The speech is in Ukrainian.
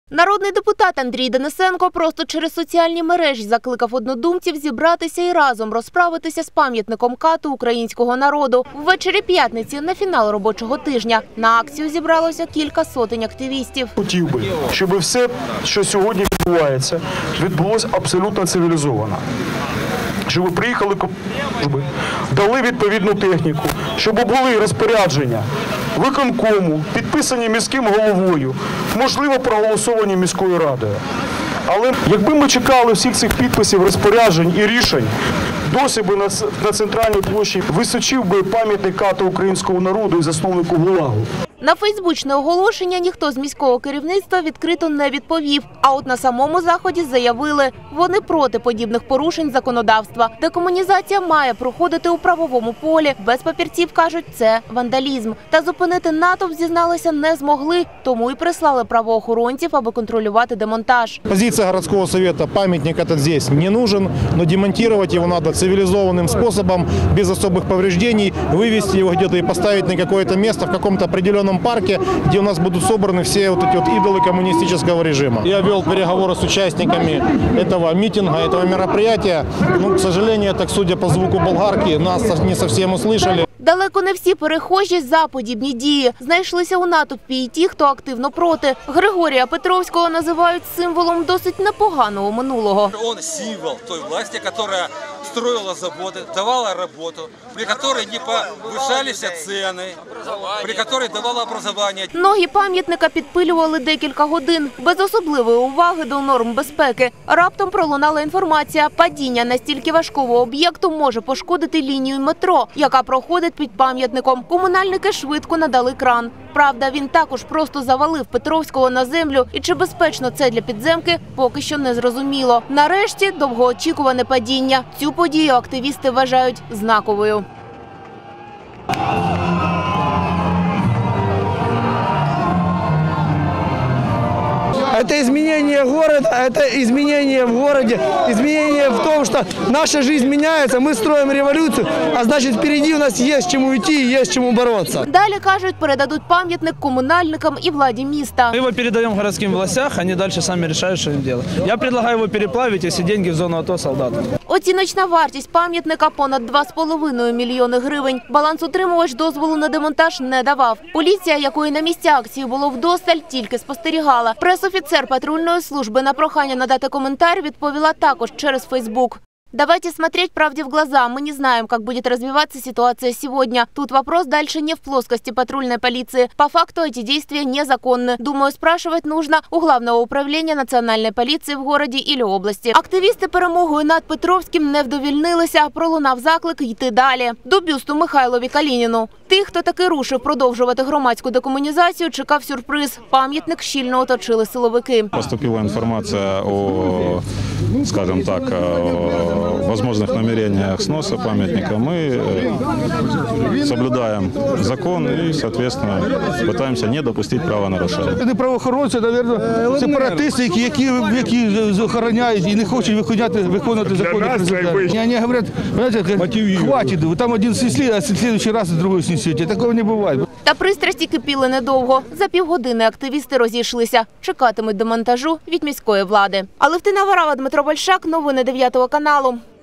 Народний депутат Андрій Денисенко просто через соціальні мережі закликав однодумців зібратися і разом розправитися з пам'ятником кату українського народу. Ввечері п'ятниці на фінал робочого тижня на акцію зібралося кілька сотень активістів. Хотів би, щоб все, що сьогодні відбувається, відбулося абсолютно цивілізовано. Щоб приїхали, щоб дали відповідну техніку, щоб були розпорядження виконкому, підписані міським головою, можливо, проголосовані міською радою. Але якби ми чекали всіх цих підписів, розпоряджень і рішень, досі би на центральній площі височив би пам'ятник кату українського народу і засновнику ГУЛАГу. На фейсбучне оголошення ніхто з міського керівництва відкрито не відповів. А от на самому заході заявили, вони проти подібних порушень законодавства. Декомунізація має проходити у правовому полі. Без папірців, кажуть, це вандалізм. Та зупинити натовп, зізналися, не змогли. Тому і прислали правоохоронців, аби контролювати демонтаж. Позиція городського совета: пам'ятник этот здесь не нужен, но демонтировать его надо цивилизованным способом, без особых повреждений, вывести его где-то и поставить на какое-то место в каком-то определенном парке, где у нас будут собраны все вот эти вот идолы коммунистического режима. Я вел переговоры с участниками этого митинга, этого мероприятия. Но, к сожалению, так, судя по звуку болгарки, нас не совсем услышали. Далеко не всі перехожі за подібні дії. Знайшлися у натовпі і ті, хто активно проти. Григорія Петровського називають символом досить непоганого минулого. Він символ той власті, яка строила заводи, давала роботу, при якій не повищалися ціни, при якій давала образування. Ноги пам'ятника підпилювали декілька годин, без особливої уваги до норм безпеки. Раптом пролунала інформація, падіння настільки важкого об'єкту може пошкодити лінію метро, яка проходить під пам'ятником. Комунальники швидко надали кран. Правда, він також просто завалив Петровського на землю. І чи безпечно це для підземки, поки що не зрозуміло. Нарешті довгоочікуване падіння. Цю подію активісти вважають знаковою. Это изменение города, это изменение в городе, изменение в том, что наша жизнь меняется, мы строим революцию, а значит впереди у нас есть чему идти и есть чему бороться. Далі, кажуть, передадуть пам'ятник комунальникам і владі міста. Мы его передаем городским властям, они дальше сами решают, что им делать. Я предлагаю его переплавить, если деньги в зону АТО солдатам. Оціночна вартість пам'ятника – понад 2,5 мільйони гривень. Балансутримувач дозволу на демонтаж не давав. Поліція, якої на місці акції було вдосталь, тільки спостерігала. Пресофіцер патрульної служби на прохання надати коментар відповіла також через Фейсбук. Давайте смотреть правде в глаза. Мы не знаем, как будет развиваться ситуация сегодня. Тут вопрос дальше не в плоскости патрульной полиции. По факту эти действия незаконны. Думаю, спрашивать нужно у Главного управления национальной полиции в городе или области. Активісти перемогою над Петровським не вдовільнилися. Пролунав заклик йти далі. До бюсту Михайлові Калініну. Тих, хто таки рушив продовжувати громадську декомунізацію, чекав сюрприз. Пам'ятник щільно оточили силовики. Поступила інформація о, скажем так, возможных намерениях сноса памятника. Мы соблюдаем закон и, соответственно, пытаемся не допустить правонарушення. Це правоохоронці, мабуть, сепаратисти, які охороняють і не хочуть виконувати закони президента. Вони говорять, хватить, там один снесли, а в следующий раз другой снесете. Такого не буває. Та пристрасті кипіли недовго. За півгодини активісти розійшлися. Чекатимуть демонтажу від міської влади. Алевтина Варава, Дмитро Большак. Новини 9 каналу.